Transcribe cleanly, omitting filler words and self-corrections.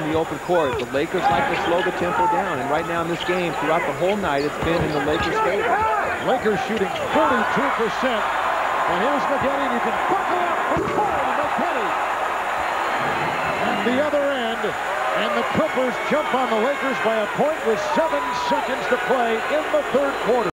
the open court. The Lakers like to slow the tempo down, and right now in this game, throughout the whole night, it's been in the Lakers' favor. Lakers shooting 42%. And here's Maggette, and you can buckle up for Corey Maggette. At the other end, and the Clippers jump on the Lakers by a point with 7 seconds to play in the third quarter.